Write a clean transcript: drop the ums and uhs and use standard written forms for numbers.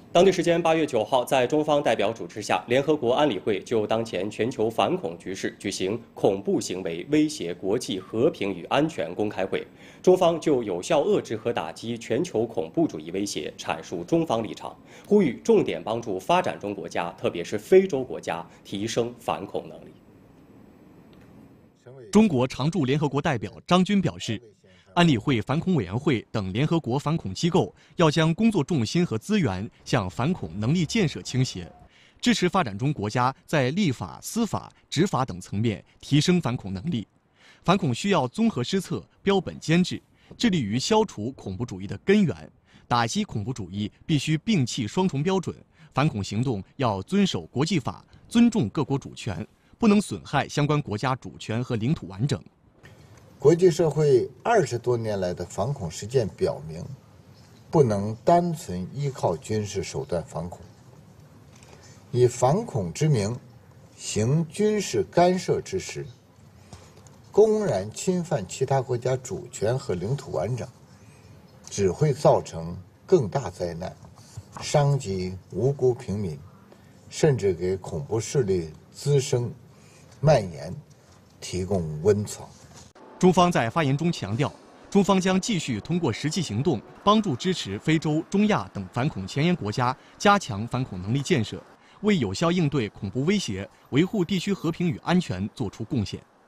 当地时间8月9号，在中方代表主持下，联合国安理会就当前全球反恐局势举行恐怖行为威胁国际和平与安全公开会。中方就有效遏制和打击全球恐怖主义威胁阐述中方立场，呼吁重点帮助发展中国家，特别是非洲国家提升反恐能力。 中国常驻联合国代表张军表示，安理会反恐委员会等联合国反恐机构要将工作重心和资源向反恐能力建设倾斜，支持发展中国家在立法、司法、执法等层面提升反恐能力。反恐需要综合施策、标本兼治，致力于消除恐怖主义的根源。打击恐怖主义必须摒弃双重标准，反恐行动要遵守国际法，尊重各国主权，不能损害相关国家主权和领土完整。 国际社会20多年来的反恐实践表明，不能单纯依靠军事手段反恐。以反恐之名行军事干涉之时，公然侵犯其他国家主权和领土完整，只会造成更大灾难，伤及无辜平民，甚至给恐怖势力滋生蔓延提供温床。 中方在发言中强调，中方将继续通过实际行动，帮助支持非洲、中亚等反恐前沿国家加强反恐能力建设，为有效应对恐怖威胁、维护地区和平与安全作出贡献。